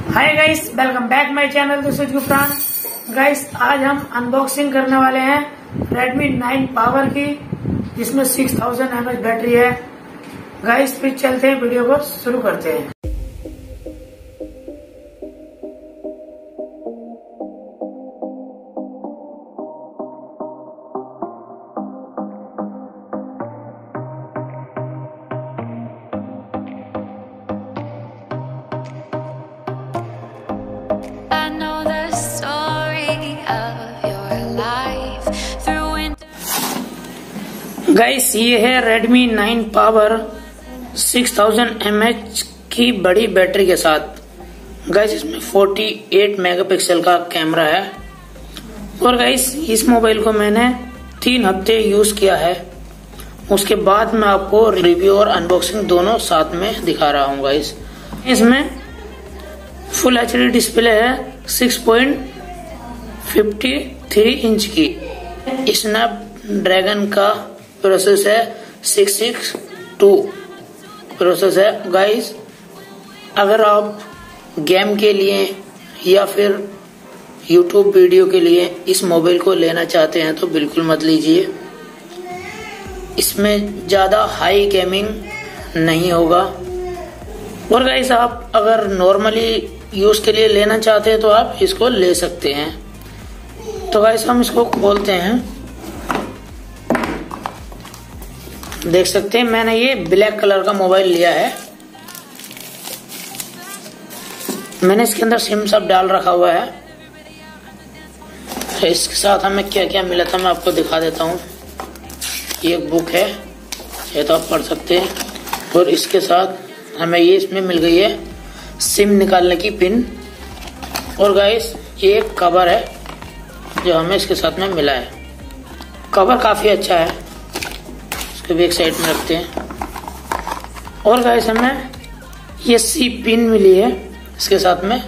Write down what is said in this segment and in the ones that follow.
Hi guys, welcome back my channel this is Guftan. Guys, आज हम unboxing करने वाले हैं Redmi 9 पावर की, जिसमें 6000 mAh बैटरी है। गाइस, फिर चलते हैं, वीडियो को शुरू करते हैं। गाइस, ये है Redmi 9 पावर 6000 mAh की बड़ी बैटरी के साथ। गाइस, इसमें 48 मेगापिक्सल का कैमरा है। और गाइस, इस मोबाइल को मैंने 3 हफ्ते यूज किया है। उसके बाद मैं आपको रिव्यू और अनबॉक्सिंग दोनों साथ में दिखा रहा हूँ। गाइस, इसमें फुल HD डिस्प्ले है 6.53 इंच की। स्नैपड्रैगन का प्रोसेस है 662 प्रोसेस है। गाइस, अगर आप गेम के लिए या फिर YouTube वीडियो के लिए इस मोबाइल को लेना चाहते हैं तो बिल्कुल मत लीजिए। इसमें ज्यादा हाई गेमिंग नहीं होगा। और गाइस, आप अगर नॉर्मली यूज के लिए लेना चाहते हैं तो आप इसको ले सकते हैं। तो गाइस, हम इसको खोलते हैं। देख सकते हैं, मैंने ये ब्लैक कलर का मोबाइल लिया है। मैंने इसके अंदर सिम सब डाल रखा हुआ है। तो इसके साथ हमें क्या क्या मिला था मैं आपको दिखा देता हूँ। ये बुक है, ये तो आप पढ़ सकते हैं। और इसके साथ हमें ये इसमें मिल गई है सिम निकालने की पिन। और गाइस, ये एक कवर है जो हमें इसके साथ में मिला है। कवर काफी अच्छा है, इसको भी एक साइड में रखते हैं। और गाइस, हमें ये सी पिन मिली है इसके साथ में।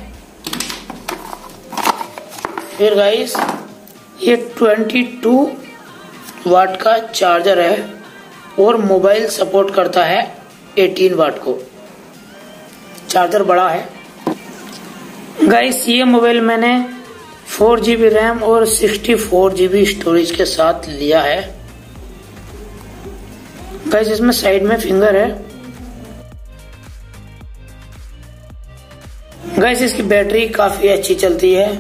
फिर गाइस, ये 22 वाट का चार्जर है और मोबाइल सपोर्ट करता है 18 वाट को। चार्जर बड़ा है। गाइस, ये मोबाइल मैंने 4GB रैम और 64GB स्टोरेज के साथ लिया है। गाइस, इसमें साइड में फिंगर है। गाइस, इसकी बैटरी काफी अच्छी चलती है।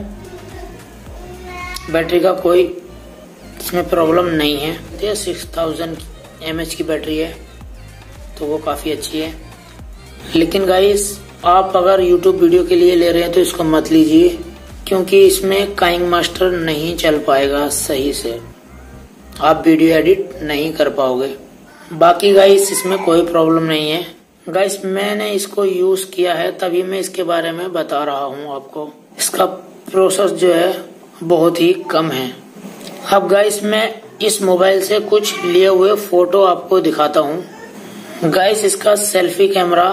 बैटरी का कोई इसमें प्रॉब्लम नहीं है। ये 6000 mAh की बैटरी है तो वो काफी अच्छी है। लेकिन गाइस, आप अगर YouTube वीडियो के लिए ले रहे हैं तो इसको मत लीजिए, क्योंकि इसमें काइंग मास्टर नहीं चल पाएगा सही से। आप वीडियो एडिट नहीं कर पाओगे। बाकी गाइस, इसमें कोई प्रॉब्लम नहीं है। गाइस, मैंने इसको यूज किया है तभी मैं इसके बारे में बता रहा हूँ आपको। इसका प्रोसेस जो है बहुत ही कम है। अब गाइस, मैं इस मोबाइल से कुछ लिए हुए फोटो आपको दिखाता हूँ। गाइस, इसका सेल्फी कैमरा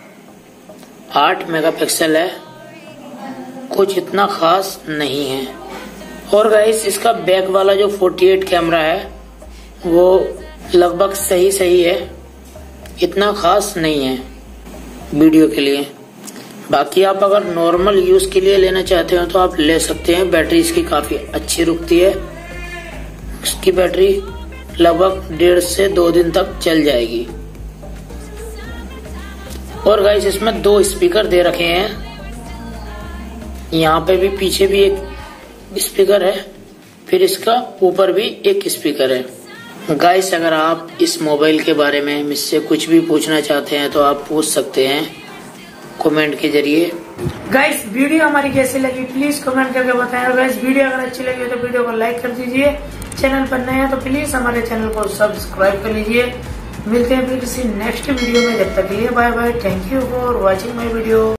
8 मेगापिक्सल है, कुछ इतना खास नहीं है। और गाइस, इसका बैक वाला जो 48 कैमरा है वो लगभग सही है, इतना खास नहीं है वीडियो के लिए। बाकी आप अगर नॉर्मल यूज के लिए लेना चाहते हो तो आप ले सकते हैं। बैटरी इसकी काफी अच्छी रुकती है। इसकी बैटरी लगभग 1.5 से 2 दिन तक चल जाएगी। और गाइस, इसमें 2 स्पीकर दे रखे हैं। यहाँ पे भी पीछे भी एक स्पीकर है, फिर इसका ऊपर भी एक स्पीकर है। गाइस, अगर आप इस मोबाइल के बारे में मुझसे कुछ भी पूछना चाहते हैं तो आप पूछ सकते हैं कमेंट के जरिए। गाइस, वीडियो हमारी कैसी लगी प्लीज कमेंट करके बताएं। और गाइस, वीडियो अगर अच्छी लगी तो वीडियो को लाइक कर दीजिए। चैनल पर नए हैं तो प्लीज हमारे चैनल को सब्सक्राइब कर लीजिए। मिलते हैं फिर किसी नेक्स्ट वीडियो में। जब तक के लिए bye bye. Thank you for watching my video.